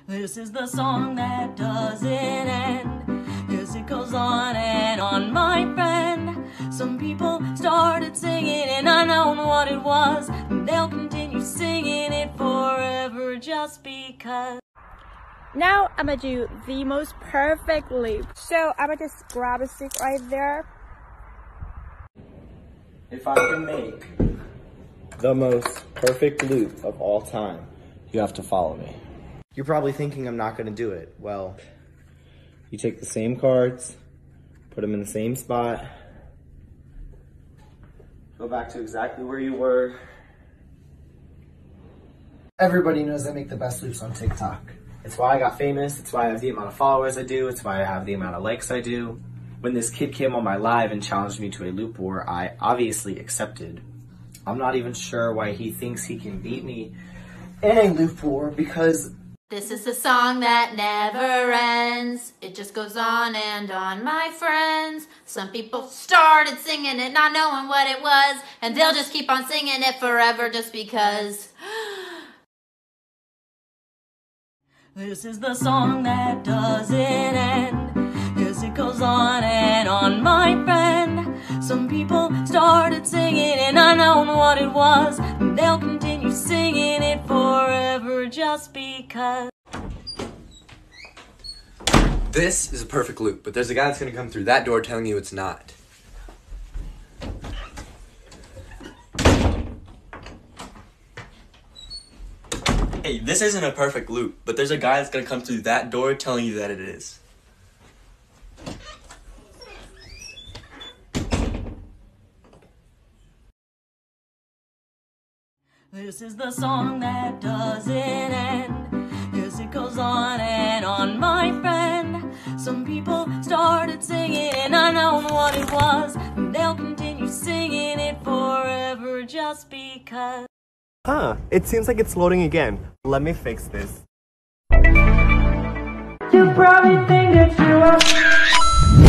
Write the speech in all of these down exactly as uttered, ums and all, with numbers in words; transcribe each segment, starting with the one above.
This is the song that doesn't end, 'cause it goes on and on, my friend. Some people started singing and unknown what it was, and they'll continue singing it forever just because. Now I'm gonna do the most perfect loop. So I'm gonna just grab a stick right there. If I can make the most perfect loop of all time, you have to follow me. You're probably thinking I'm not gonna do it. Well, you take the same cards, put them in the same spot, go back to exactly where you were. Everybody knows I make the best loops on TikTok. It's why I got famous, it's why I have the amount of followers I do, it's why I have the amount of likes I do. When this kid came on my live and challenged me to a loop war, I obviously accepted. I'm not even sure why he thinks he can beat me in a loop war, because this is the song that never ends. It just goes on and on, my friends. Some people started singing it not knowing what it was, and they'll just keep on singing it forever just because. This is the song that doesn't end, 'cause it goes on and on, my friend. Some people started singing and unknown what it was, and they'll continue singing it forever just because. This is a perfect loop, but there's a guy that's gonna come through that door telling you it's not. Hey, this isn't a perfect loop, but there's a guy that's gonna come through that door telling you that it is. This is the song that doesn't end, 'cause it goes on and on, my friend. Some people started singing and unknown what it was, and they'll continue singing it forever just because. Huh, it seems like it's loading again. Let me fix this. You probably think that you are.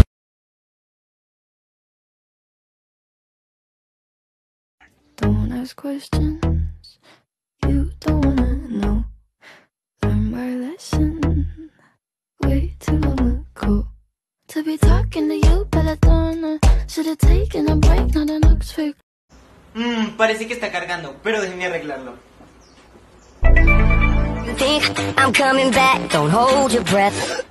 Don't ask questions you don't wanna know. Learn my lesson way too long ago. To be talking to you, Peladonna. Should've taken a break, not an Oxford. Mmm, parece que está cargando, pero déjenme arreglarlo. You think I'm coming back, don't hold your breath.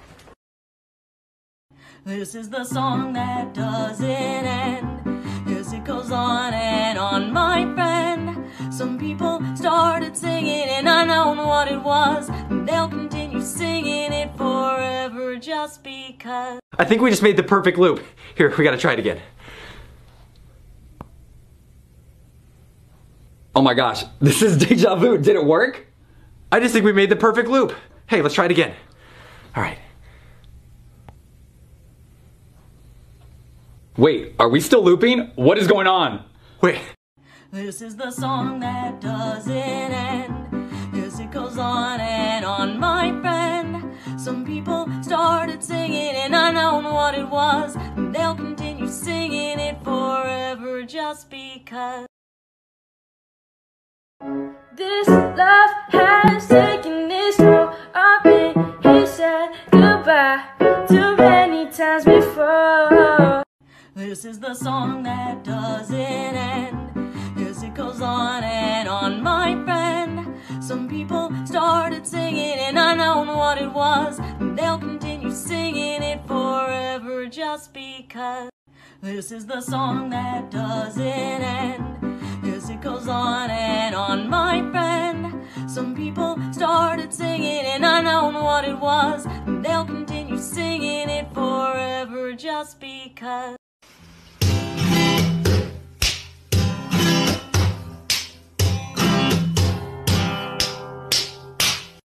This is the song that doesn't end, 'cause it goes on and on, my friend. Some people started singing and unknown what it was, and they'll continue singing it forever just because. I think we just made the perfect loop. Here, we gotta try it again. Oh my gosh, this is deja vu. Did it work? I just think we made the perfect loop. Hey, let's try it again. All right. Wait, are we still looping? What is going on? Wait. This is the song that doesn't end, 'cause it goes on and on, my friend. Some people started singing and unknown what it was, and they'll continue singing it forever just because. This love has taken its toll on me. He said goodbye too many times before. This is the song that doesn't end, 'cause it goes on and on, my friend. Some people started singing and unknown what it was, and they'll continue singing it forever just because. This is the song that doesn't end, 'cause it goes on and on, my friend. Some people started singing and unknown what it was, and they'll continue singing it forever just because.